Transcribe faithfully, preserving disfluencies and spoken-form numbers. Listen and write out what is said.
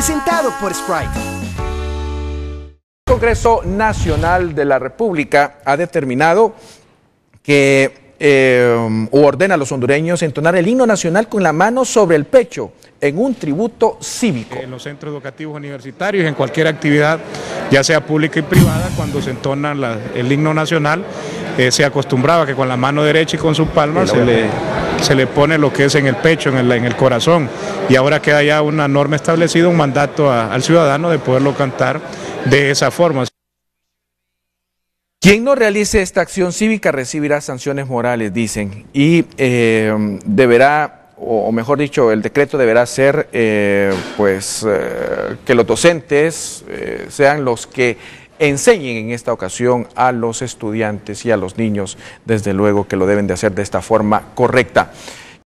presentado por Sprite. El Congreso Nacional de la República ha determinado que eh, o ordena a los hondureños entonar el himno nacional con la mano sobre el pecho en un tributo cívico. En los centros educativos universitarios, en cualquier actividad, ya sea pública y privada, cuando se entona la, el himno nacional, eh, se acostumbraba que con la mano derecha y con su palma se le, se le pone lo que es en el pecho, en el, en el corazón, y ahora queda ya una norma establecida, un mandato a, al ciudadano de poderlo cantar de esa forma. Quien no realice esta acción cívica recibirá sanciones morales, dicen, y eh, deberá, o mejor dicho, el decreto deberá ser eh, pues, eh, que los docentes eh, sean los que enseñen en esta ocasión a los estudiantes y a los niños, desde luego que lo deben de hacer de esta forma correcta.